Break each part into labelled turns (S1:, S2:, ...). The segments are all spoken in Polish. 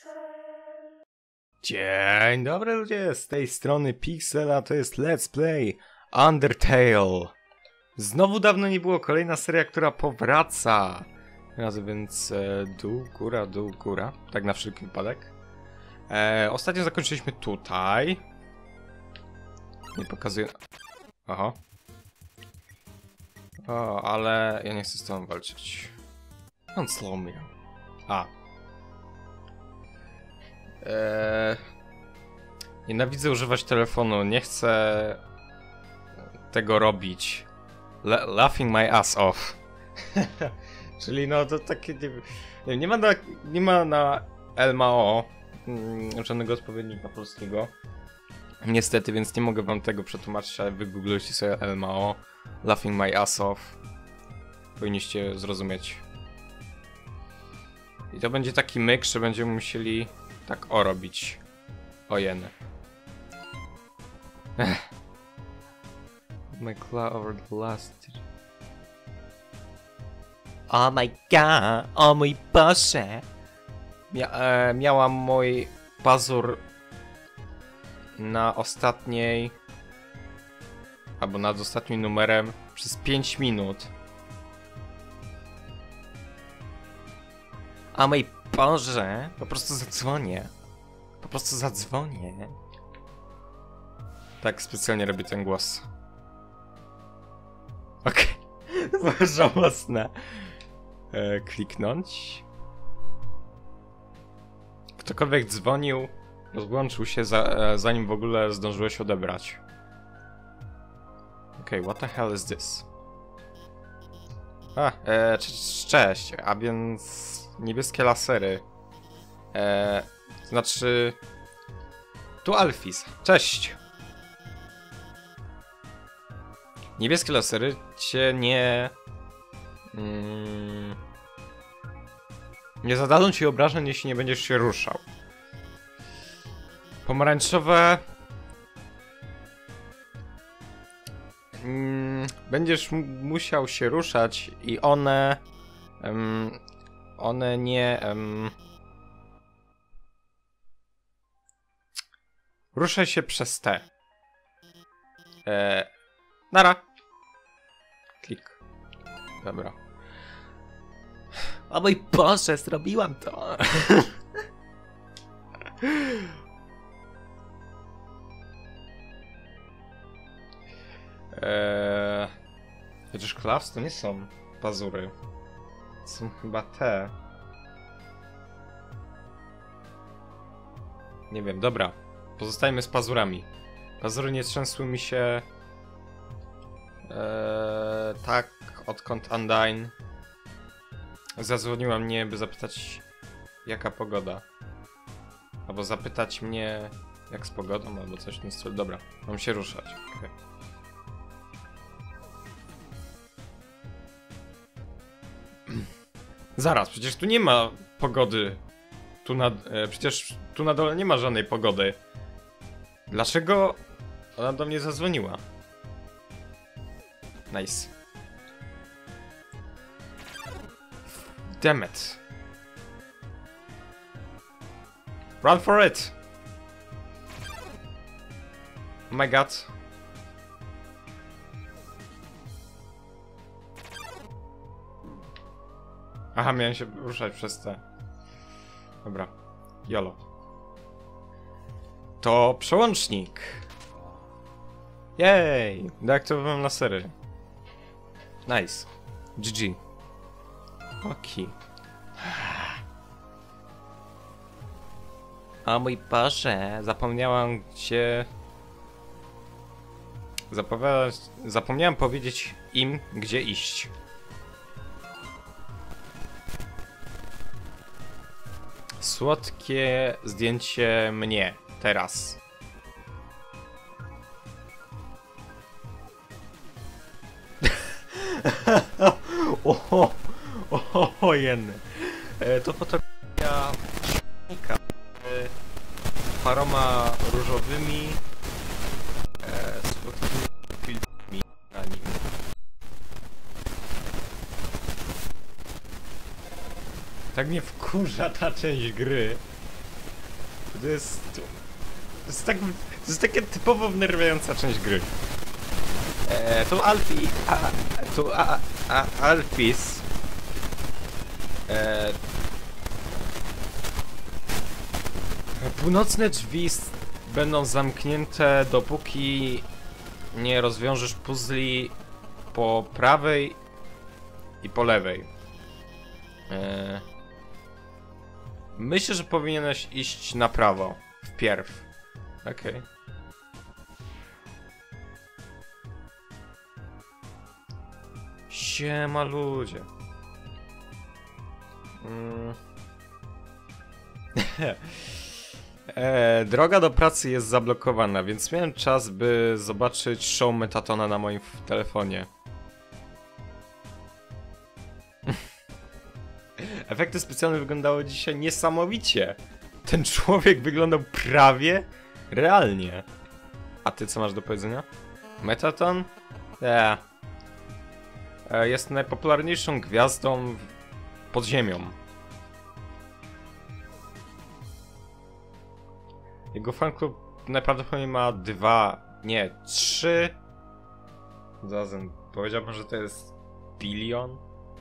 S1: Dzień dobry ludzie, z tej strony Pixel, a to jest Let's Play Undertale. Znowu dawno nie było, kolejna seria, która powraca. Razem więc dół, góra, tak na wszelki wypadek. Ostatnio zakończyliśmy tutaj. Nie pokazuję... Aha. O, ale ja nie chcę z tobą walczyć. On slow me. A. Nienawidzę używać telefonu, nie chcę tego robić. Laughing my ass off. Czyli no to takie... Nie ma na LMAO żadnego odpowiednika polskiego. Niestety, więc nie mogę wam tego przetłumaczyć, ale wy googlujcie sobie LMAO. Laughing my ass off. Powinniście zrozumieć. I to będzie taki myk, że będziemy musieli tak robić. Ojeny. My claw over the last... Oh my god, o mój Boże. Miałam mój pazur na ostatniej... albo nad ostatnim numerem przez 5 minut. O mój Boże, po prostu zadzwonię. Po prostu zadzwonię. Tak specjalnie robię ten głos. Okej. To było żałosne. Kliknąć. Ktokolwiek dzwonił, rozłączył się zanim w ogóle zdążyłeś odebrać. Okej, what the hell is this? Cześć, a więc niebieskie lasery. Znaczy... Tu Alphys, cześć! Niebieskie lasery cię nie... nie zadadzą ci obrażeń, jeśli nie będziesz się ruszał. Pomarańczowe... będziesz musiał się ruszać i one... one nie... ruszaj się przez te. Nara. Klik. Dobra. O mój Boże, zrobiłam to. Chociaż klaws to nie są pazury. To są chyba te. Nie wiem, dobra. Pozostajmy z pazurami. Pazury nie trzęsły mi się... tak, odkąd Undyne zadzwoniła mnie, by zapytać, jaka pogoda. Albo zapytać mnie, jak z pogodą, albo coś w tym stylu. Dobra, mam się ruszać. Okay. Zaraz, przecież tu nie ma pogody. Przecież tu na dole nie ma żadnej pogody. Dlaczego ona do mnie zadzwoniła? Nice. Damn it. Run for it! Oh my god. Aha, miałem się ruszać przez te... Dobra. YOLO. To przełącznik. Jej! Deaktywowałem lasery. Nice. GG. Okej. O mój Boże, zapomniałam gdzie... Zapomniałem powiedzieć im, gdzie iść. Słodkie zdjęcie mnie. Teraz. Ojenny. To fotografia silnika z paroma różowymi słodkimi filmami na nim. Tak mnie wkurza ta część gry, To jest takie typowo wnerwiająca część gry. Tu Alfie... Alfis... Północne drzwi będą zamknięte, dopóki nie rozwiążesz puzli po prawej i po lewej. Myślę, że powinieneś iść na prawo. Wpierw. Okej. Siema ludzie. Droga do pracy jest zablokowana, więc miałem czas, by zobaczyć show Metatona na moim telefonie. Efekty specjalne wyglądały dzisiaj niesamowicie. Ten człowiek wyglądał prawie realnie. A ty co masz do powiedzenia? Metaton? Jest najpopularniejszą gwiazdą pod ziemią. Jego fanklub najprawdopodobniej ma 3. Zarazem powiedziałbym, że to jest bilion.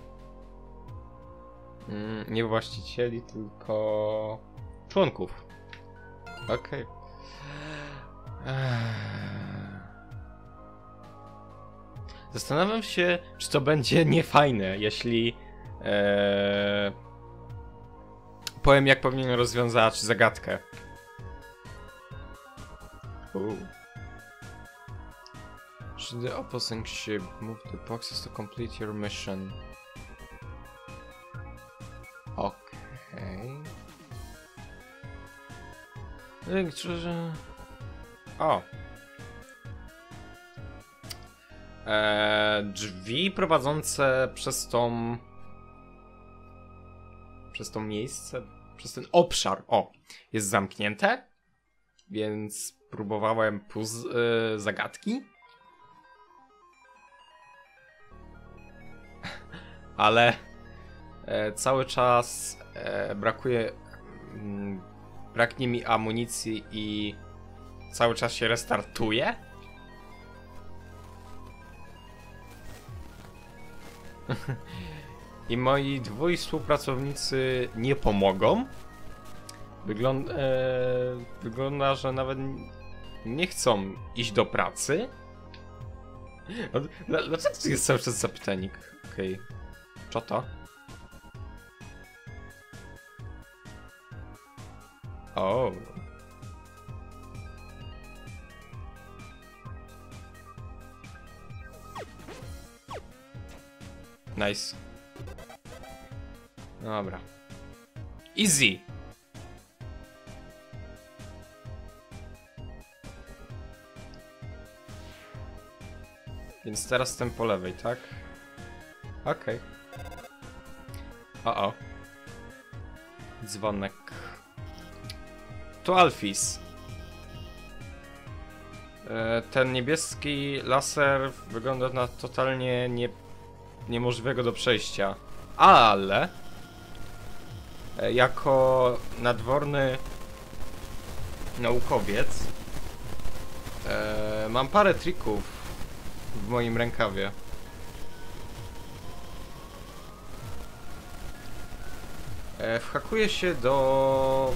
S1: Nie właścicieli, tylko członków. Okej. Zastanawiam się, czy to będzie niefajne, jeśli powiem, jak powinien rozwiązać zagadkę. Should the opposing ship move the boxes to complete your mission? Okej. O! Drzwi prowadzące przez to miejsce, przez ten obszar, jest zamknięte, więc próbowałem zagadki, ale cały czas braknie mi amunicji i cały czas się restartuje. I moi dwoi współpracownicy nie pomogą. Wygląda, że nawet nie chcą iść do pracy. Dlaczego tu jest cały czas zapytanik? Okej. Co to? O. Nice. Dobra. Easy. Więc teraz ten po lewej, tak? Okej. O. Dzwonek. To Alfis. Ten niebieski laser wygląda na totalnie niemożliwego do przejścia. Ale jako nadworny naukowiec mam parę trików w moim rękawie. Whakuję się do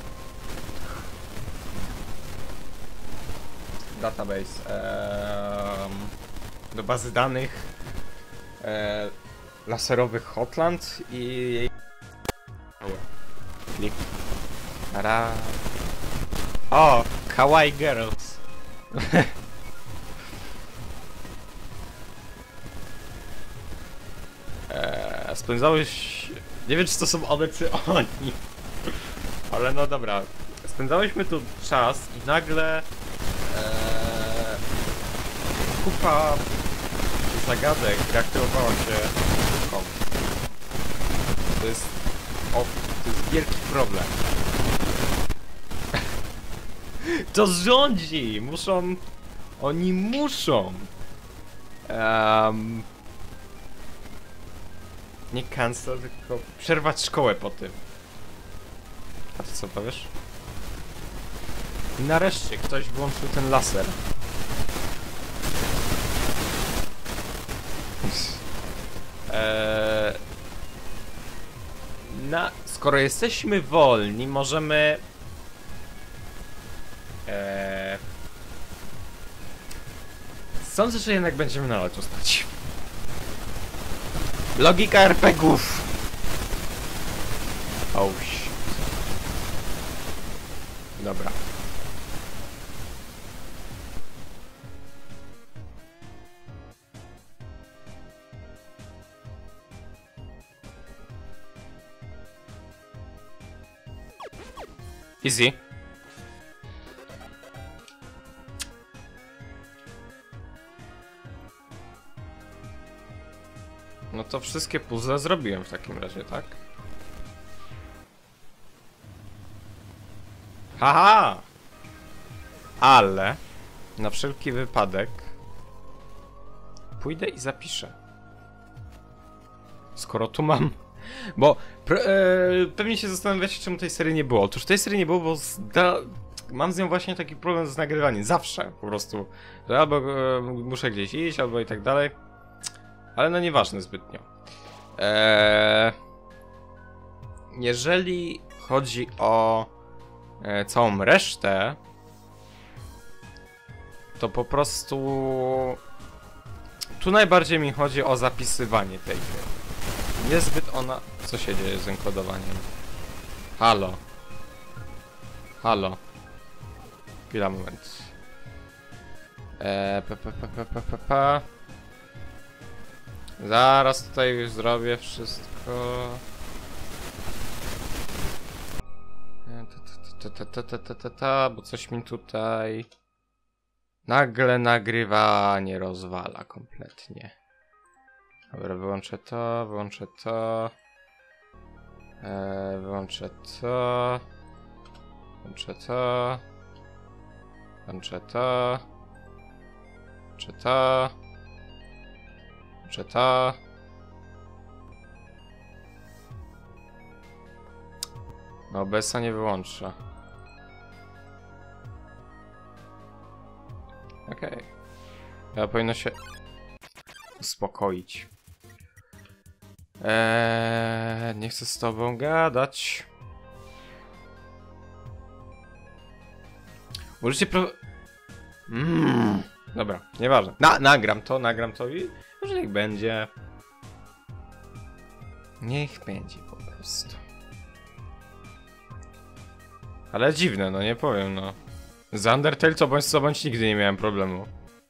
S1: database, do bazy danych laserowych Hotland i jej klik. Tara. O, Kawaii Girls. Spędzałeś... Nie wiem, czy to są one, czy oni. Ale no dobra. Spędzałyśmy tu czas i nagle... kupa zagadek reaktywowała się szybko. To jest wielki problem. To rządzi! Oni muszą! Nie cancel, tylko przerwać szkołę po tym. A ty co powiesz? I nareszcie ktoś włączył ten laser. Skoro jesteśmy wolni, możemy... Sądzę, że jednak będziemy na lotu stać. Logika RPGów. Oh shit. Dobra. Easy. No to wszystkie puzzle zrobiłem w takim razie, tak? Haha! Ale na wszelki wypadek pójdę i zapiszę. Skoro tu mam... Bo pewnie się zastanawiacie, czemu tej serii nie było. Otóż tej serii nie było, bo mam z nią właśnie taki problem z nagrywaniem. Zawsze po prostu. Że albo muszę gdzieś iść, albo i tak dalej. Ale no nieważne zbytnio. Jeżeli chodzi o całą resztę, to po prostu tu najbardziej mi chodzi o zapisywanie tej gry. Niezbyt ona... Co się dzieje z enkodowaniem? Halo. Halo. Chwila, moment. Zaraz tutaj już zrobię wszystko. Bo coś mi tutaj... Nagle nagrywanie rozwala kompletnie. Dobra, wyłączę to, wyłączę to. Wyłączę to. Włączę to. Włączę to. Włączę to. Włączę to. No OBS-a nie wyłączę. Okej. Ja powinno się uspokoić. Nie chcę z tobą gadać. Możecie Dobra, nieważne. Nagram to i może niech będzie. Niech będzie po prostu. Ale dziwne, no nie powiem, no. Z Undertale co bądź nigdy nie miałem problemu.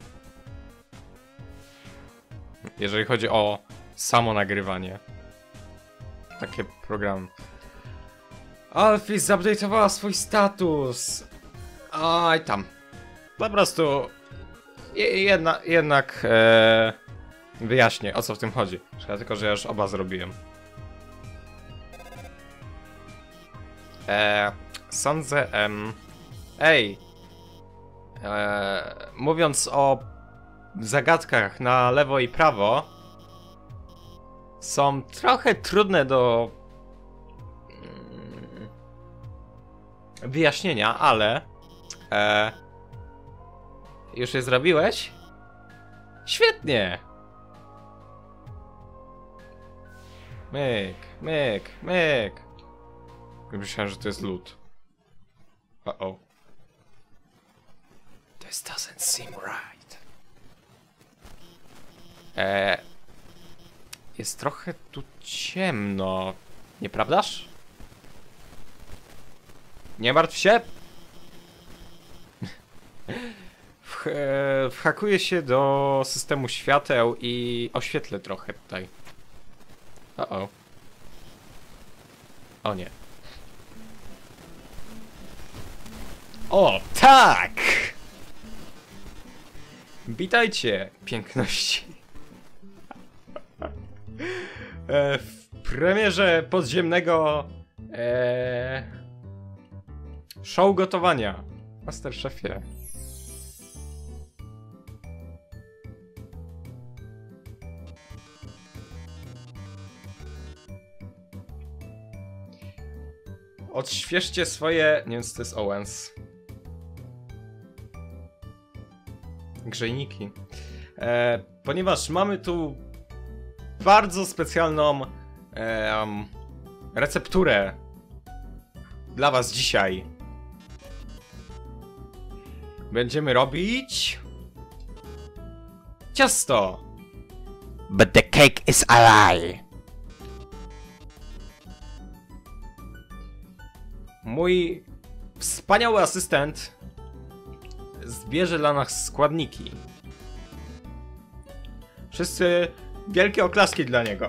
S1: Jeżeli chodzi o samo nagrywanie. Takie programy. Alfie zupdate'owała swój status. Oj tam. Po prostu jednak wyjaśnię, o co w tym chodzi. Tylko, że ja już oba zrobiłem. Sądzę... mówiąc o zagadkach na lewo i prawo, są trochę trudne do wyjaśnienia, ale już je zrobiłeś? Świetnie! Myk, myk, myk. Myślałem, że to jest lód. Uh-oh. This doesn't seem right. Jest trochę tu ciemno, nieprawdaż? Nie martw się! Whakuję się do systemu świateł i oświetlę trochę tutaj. Uh-oh. O nie. O, tak! Witajcie, piękności. W premierze podziemnego show gotowania. Masterchefie. Odświeżcie swoje... Nie wiem, co to jest Owens. Grzejniki. Ponieważ mamy tu bardzo specjalną recepturę dla was dzisiaj. Będziemy robić ciasto.
S2: But the cake is a lie.
S1: Mój wspaniały asystent zbierze dla nas składniki. Wszyscy wielkie oklaski dla niego.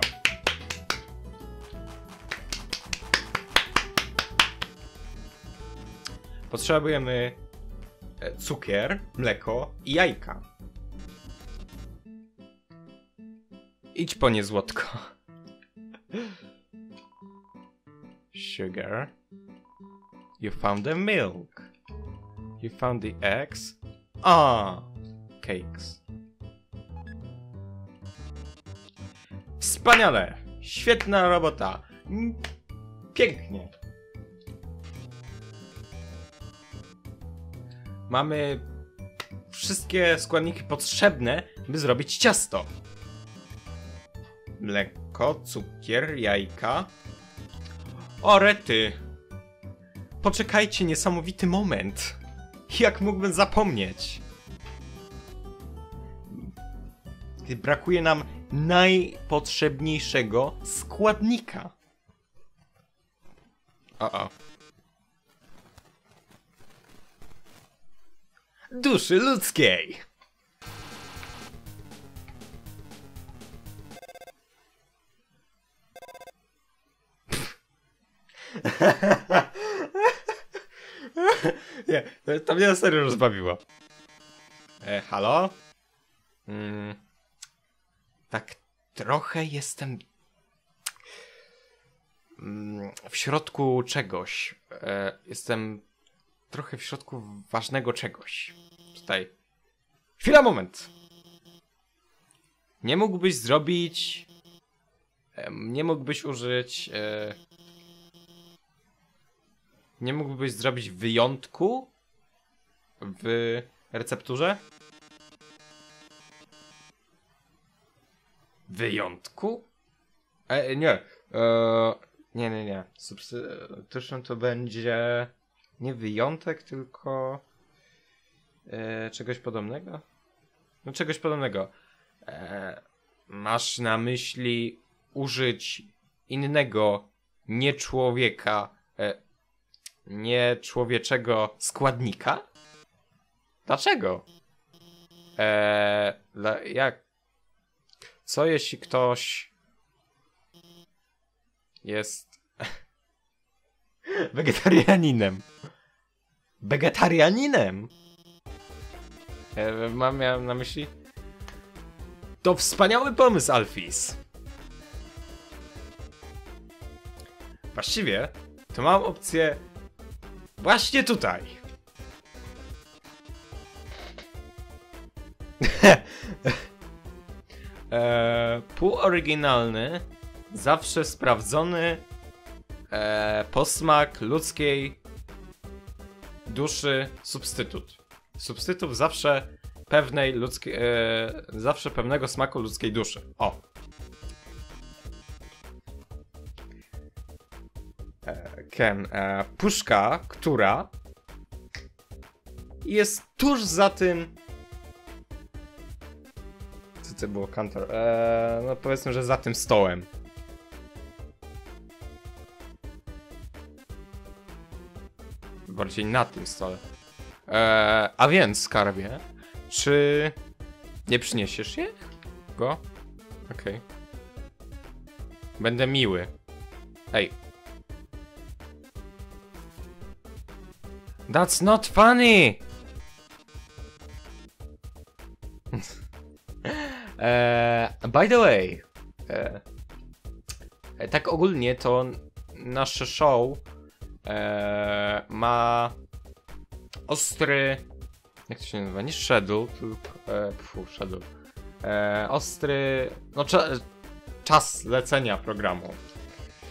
S1: Potrzebujemy cukier, mleko i jajka. Idź po nie, złotko. Sugar. You found the milk. You found the eggs. Cakes. Wspaniale! Świetna robota. Pięknie. Mamy wszystkie składniki potrzebne, by zrobić ciasto. Mleko, cukier, jajka. O rety! Poczekajcie, niesamowity moment. Jak mógłbym zapomnieć? Brakuje nam najpotrzebniejszego składnika. Duszy ludzkiej. Nie, to mnie na serio rozbawiło. Halo? Tak trochę jestem w środku czegoś. Jestem trochę w środku ważnego czegoś. Tutaj. Chwila, moment. Nie mógłbyś zrobić... Nie mógłbyś użyć... Nie mógłbyś zrobić wyjątku w recepturze? Wyjątku? Nie. Nie. Substytutycznym to będzie nie wyjątek, tylko czegoś podobnego? No czegoś podobnego. Masz na myśli użyć innego, nie człowieka, nie człowieczego składnika? Dlaczego? Jak? Co jeśli ktoś jest wegetarianinem? Wegetarianinem? Miałem na myśli... To wspaniały pomysł, Alfis. Właściwie to mam opcję właśnie tutaj. Półoryginalny, zawsze sprawdzony posmak ludzkiej duszy substytut. Substytut zawsze pewnej ludzkiej, zawsze pewnego smaku ludzkiej duszy. O. Puszka, która jest tuż za tym... Co to było? Kantor? No powiedzmy, że za tym stołem. Bardziej na tym stole. A więc, skarbie, czy nie przyniesiesz je? Go? Okej. Będę miły. Ej. That's not funny! By the way, tak ogólnie to nasze show ma ostry... Jak to się nazywa? Nie schedule, tylko... schedule. Ostry... No czas lecenia programu.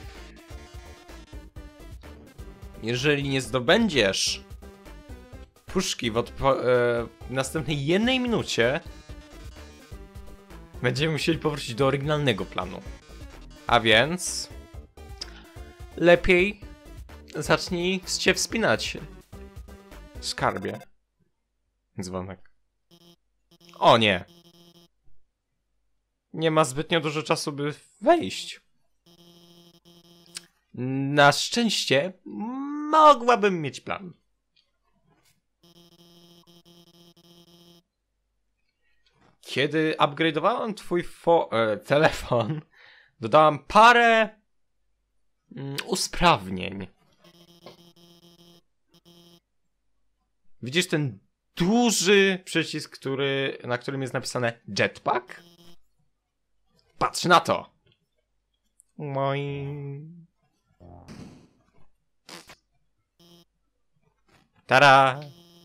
S1: Jeżeli nie zdobędziesz puszki w następnej jednej minucie będziemy musieli powrócić do oryginalnego planu. A więc... lepiej zacznij się wspinać. Skarbie. Dzwonek. O nie! Nie ma zbytnio dużo czasu, by wejść. Na szczęście mogłabym mieć plan. Kiedy upgrade'owałem twój telefon, dodałam parę usprawnień. Widzisz ten duży przycisk, na którym jest napisane jetpack? Patrz na to! Tada!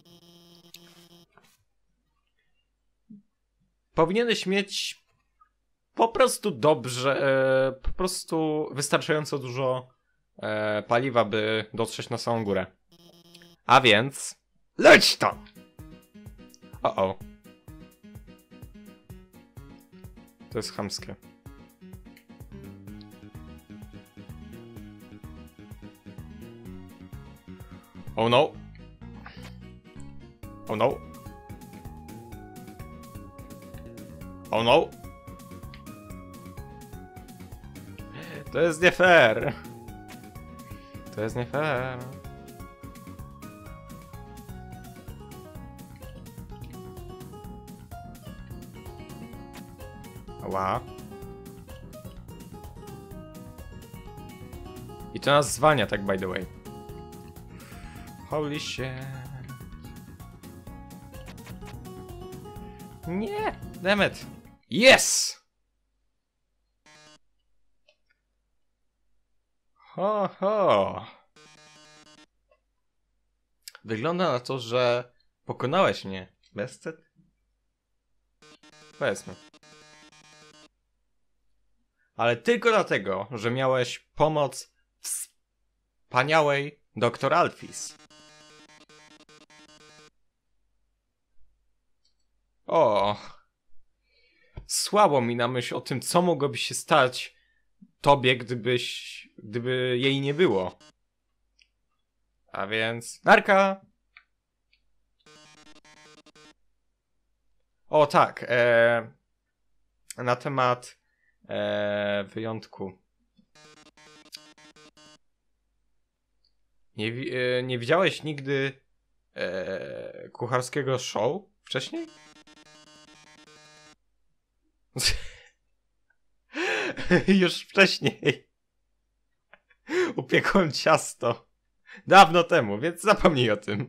S1: Powinieneś mieć po prostu po prostu wystarczająco dużo paliwa, by dotrzeć na samą górę. A więc... leć tam! O. To jest chamskie. Oh no! Oh no! Oh no! To jest nie fair! To jest nie fair! Ła. I to nas zwalnia, tak by the way. Holy shit. Nie! Damn it! Yes! Ho, ho. Wygląda na to, że pokonałeś mnie, Bested? Powiedzmy. Ale tylko dlatego, że miałeś pomoc wspaniałej Dr. Alphys. O, słabo mi na myśl o tym, co mogłoby się stać tobie, gdyby jej nie było. A więc... narka! O tak, na temat wyjątku. Nie widziałeś nigdy kucharskiego show wcześniej? Już wcześniej upiekłem ciasto dawno temu, więc zapomnij o tym.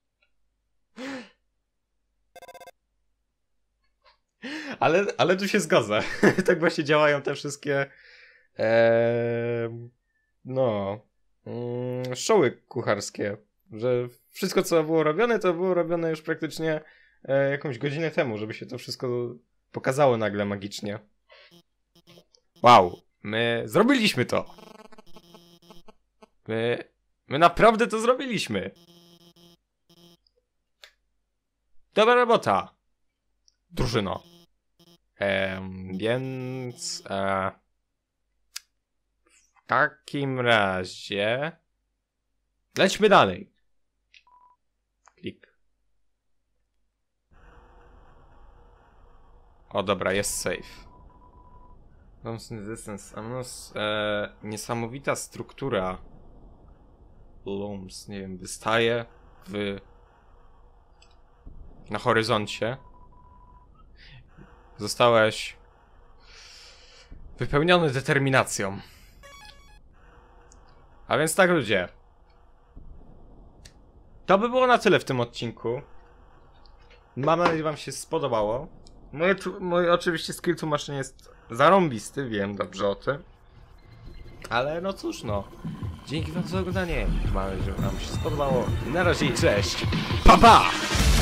S1: Ale tu się zgodzę. Tak właśnie działają te wszystkie showy kucharskie, że wszystko co było robione, to było robione już praktycznie jakąś godzinę temu, żeby się to wszystko pokazało nagle magicznie. Wow, my zrobiliśmy to. My naprawdę to zrobiliśmy. Dobra robota, drużyno. Więc w takim razie lećmy dalej. Klik. O dobra, jest safe. Niesamowita struktura Looms, nie wiem, wystaje na horyzoncie. Zostałeś wypełniony determinacją. A więc tak, ludzie. To by było na tyle w tym odcinku. Mam nadzieję, że wam się spodobało. Mój oczywiście skill tłumaczenia jest zarąbisty, wiem dobrze o tym. Ale no cóż no. Dzięki wam za oglądanie. Mam nadzieję, że wam się spodobało. Na razie i cześć. Pa pa!